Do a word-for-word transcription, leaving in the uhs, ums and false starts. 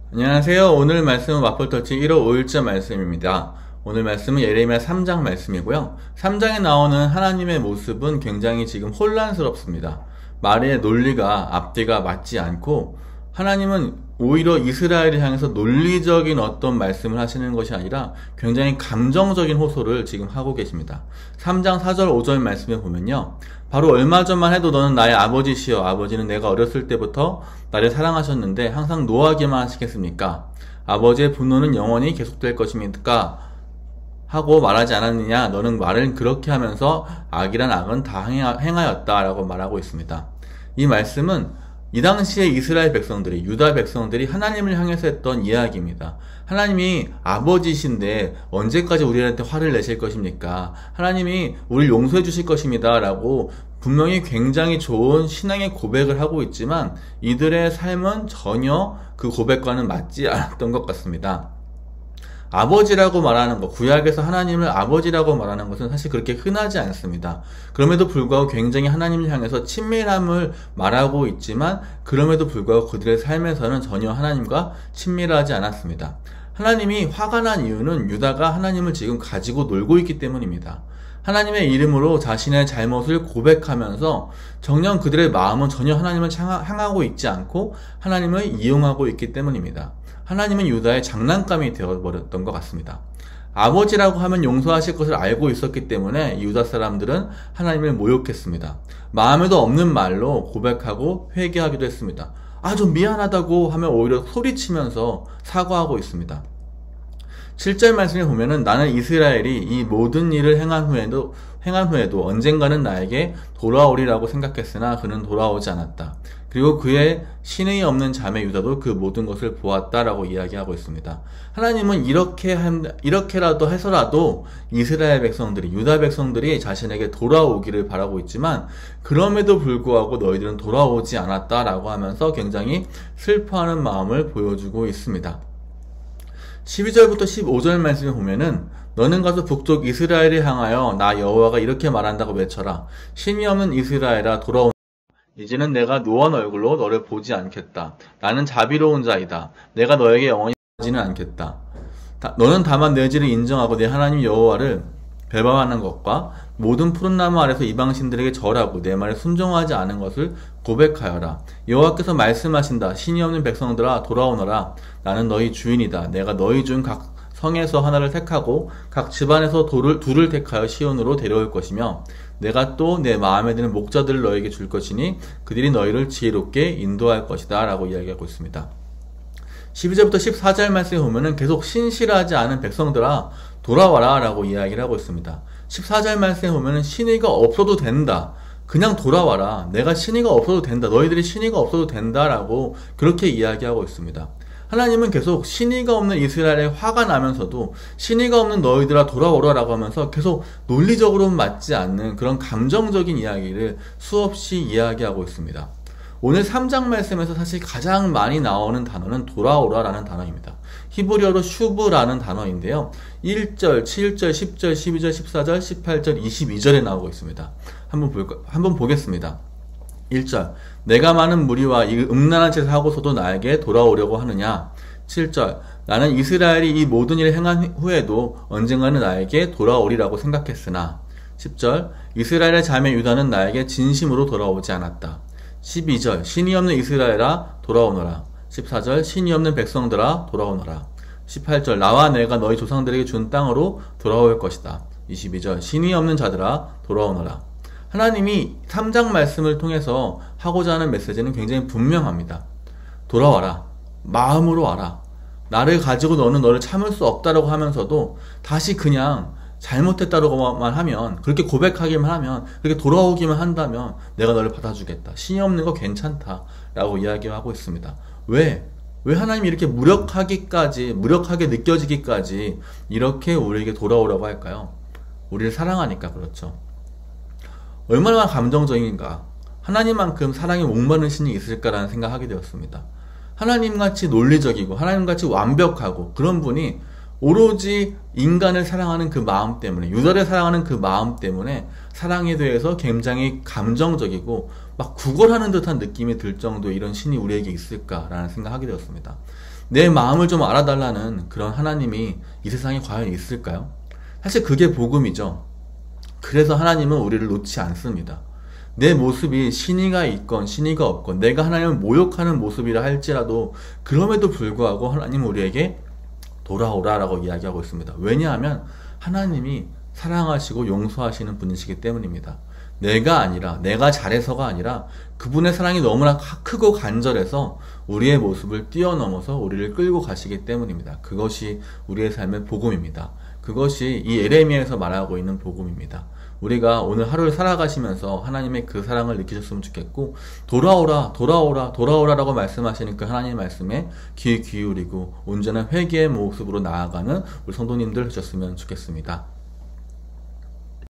안녕하세요. 오늘 말씀은 마플터치 일월 오일자 말씀입니다. 오늘 말씀은 예레미야 삼 장 말씀이고요. 삼 장에 나오는 하나님의 모습은 굉장히 지금 혼란스럽습니다. 말의 논리가 앞뒤가 맞지 않고, 하나님은 오히려 이스라엘을 향해서 논리적인 어떤 말씀을 하시는 것이 아니라 굉장히 감정적인 호소를 지금 하고 계십니다. 삼 장 사 절 오 절 말씀에 보면요, 바로 얼마 전만 해도 너는 나의 아버지시여, 아버지는 내가 어렸을 때부터 나를 사랑하셨는데 항상 노하기만 하시겠습니까? 아버지의 분노는 영원히 계속될 것입니까? 하고 말하지 않았느냐? 너는 말을 그렇게 하면서 악이란 악은 다 행하였다 라고 말하고 있습니다. 이 말씀은 이 당시에 이스라엘 백성들이, 유다 백성들이 하나님을 향해서 했던 이야기입니다. 하나님이 아버지신데 언제까지 우리한테 화를 내실 것입니까? 하나님이 우리를 용서해 주실 것입니다 라고 분명히 굉장히 좋은 신앙의 고백을 하고 있지만, 이들의 삶은 전혀 그 고백과는 맞지 않았던 것 같습니다. 아버지라고 말하는 것, 구약에서 하나님을 아버지라고 말하는 것은 사실 그렇게 흔하지 않습니다. 그럼에도 불구하고 굉장히 하나님을 향해서 친밀함을 말하고 있지만, 그럼에도 불구하고 그들의 삶에서는 전혀 하나님과 친밀하지 않았습니다. 하나님이 화가 난 이유는 유다가 하나님을 지금 가지고 놀고 있기 때문입니다. 하나님의 이름으로 자신의 잘못을 고백하면서 정녕 그들의 마음은 전혀 하나님을 향하고 있지 않고 하나님을 이용하고 있기 때문입니다. 하나님은 유다의 장난감이 되어버렸던 것 같습니다. 아버지라고 하면 용서하실 것을 알고 있었기 때문에 유다 사람들은 하나님을 모욕했습니다. 마음에도 없는 말로 고백하고 회개하기도 했습니다. 아, 좀 미안하다고 하면 오히려 소리치면서 사과하고 있습니다. 칠 절 말씀에 보면은 나는 이스라엘이 이 모든 일을 행한 후에도 행한 후에도 언젠가는 나에게 돌아오리라고 생각했으나 그는 돌아오지 않았다. 그리고 그의 신의 없는 자매 유다도 그 모든 것을 보았다라고 이야기하고 있습니다. 하나님은 이렇게 한, 이렇게라도 해서라도 이스라엘 백성들이, 유다 백성들이 자신에게 돌아오기를 바라고 있지만, 그럼에도 불구하고 너희들은 돌아오지 않았다라고 하면서 굉장히 슬퍼하는 마음을 보여주고 있습니다. 십이 절부터 십오 절 말씀을 보면은 너는 가서 북쪽 이스라엘을 향하여 나 여호와가 이렇게 말한다고 외쳐라. 신이 없는 이스라엘아, 돌아오. 이제는 내가 노한 얼굴로 너를 보지 않겠다. 나는 자비로운 자이다. 내가 너에게 영원히 하지는 않겠다. 다, 너는 다만 내 죄를 인정하고 내 하나님 여호와를 배반하는 것과 모든 푸른 나무 아래서 이방신들에게 절하고 내 말에 순종하지 않은 것을 고백하여라. 여호와께서 말씀하신다. 신이 없는 백성들아, 돌아오너라. 나는 너희 주인이다. 내가 너희 중 각 성에서 하나를 택하고 각 집안에서 둘을, 둘을 택하여 시온으로 데려올 것이며, 내가 또 내 마음에 드는 목자들을 너에게 줄 것이니 그들이 너희를 지혜롭게 인도할 것이다 라고 이야기하고 있습니다. 십이 절부터 십사 절 말씀에 보면은 계속 신실하지 않은 백성들아, 돌아와라 라고 이야기를 하고 있습니다. 십사 절 말씀에 보면은 신의가 없어도 된다, 그냥 돌아와라, 내가 신의가 없어도 된다, 너희들이 신의가 없어도 된다 라고 그렇게 이야기하고 있습니다. 하나님은 계속 신의가 없는 이스라엘에 화가 나면서도 신의가 없는 너희들아 돌아오라 라고 하면서 계속 논리적으로는 맞지 않는 그런 감정적인 이야기를 수없이 이야기하고 있습니다. 오늘 삼 장 말씀에서 사실 가장 많이 나오는 단어는 돌아오라 라는 단어입니다. 히브리어로 슈브라는 단어인데요, 일 절, 칠 절, 십 절, 십이 절, 십사 절, 십팔 절, 이십이 절에 나오고 있습니다. 한번 볼까, 한번 보겠습니다. 일 절, 내가 많은 무리와 이 음란한 짓을 하고서도 나에게 돌아오려고 하느냐. 칠 절, 나는 이스라엘이 이 모든 일을 행한 후에도 언젠가는 나에게 돌아오리라고 생각했으나. 십 절, 이스라엘의 자매 유다는 나에게 진심으로 돌아오지 않았다. 십이 절, 신이 없는 이스라엘아, 돌아오너라. 십사 절, 신이 없는 백성들아, 돌아오너라. 십팔 절, 나와 내가 너희 조상들에게 준 땅으로 돌아올 것이다. 이십이 절, 신이 없는 자들아, 돌아오너라. 하나님이 삼 장 말씀을 통해서 하고자 하는 메시지는 굉장히 분명합니다. 돌아와라. 마음으로 와라. 나를 가지고 너는 너를 참을 수 없다라고 하면서도 다시 그냥 잘못했다고만 하면, 그렇게 고백하기만 하면, 그렇게 돌아오기만 한다면 내가 너를 받아주겠다. 신이 없는 거 괜찮다 라고 이야기하고 있습니다. 왜? 왜 하나님이 이렇게 무력하기까지, 무력하게 느껴지기까지 이렇게 우리에게 돌아오라고 할까요? 우리를 사랑하니까 그렇죠. 얼마나 감정적인가. 하나님만큼 사랑에 목마른 신이 있을까라는 생각하게 되었습니다. 하나님같이 논리적이고 하나님같이 완벽하고 그런 분이 오로지 인간을 사랑하는 그 마음 때문에, 유다를 사랑하는 그 마음 때문에 사랑에 대해서 굉장히 감정적이고 막 구걸하는 듯한 느낌이 들 정도 이런 신이 우리에게 있을까라는 생각하게 되었습니다. 내 마음을 좀 알아달라는 그런 하나님이 이 세상에 과연 있을까요? 사실 그게 복음이죠. 그래서 하나님은 우리를 놓지 않습니다. 내 모습이 신이가 있건 신이가 없건 내가 하나님을 모욕하는 모습이라 할지라도 그럼에도 불구하고 하나님은 우리에게 돌아오라라고 이야기하고 있습니다. 왜냐하면 하나님이 사랑하시고 용서하시는 분이시기 때문입니다. 내가 아니라 내가 잘해서가 아니라 그분의 사랑이 너무나 크고 간절해서 우리의 모습을 뛰어넘어서 우리를 끌고 가시기 때문입니다. 그것이 우리의 삶의 복음입니다. 그것이 이 예레미야에서 말하고 있는 복음입니다. 우리가 오늘 하루를 살아가시면서 하나님의 그 사랑을 느끼셨으면 좋겠고, 돌아오라 돌아오라 돌아오라 라고 말씀하시는 그 하나님의 말씀에 귀 기울이고 온전한 회개의 모습으로 나아가는 우리 성도님들 되셨으면 좋겠습니다.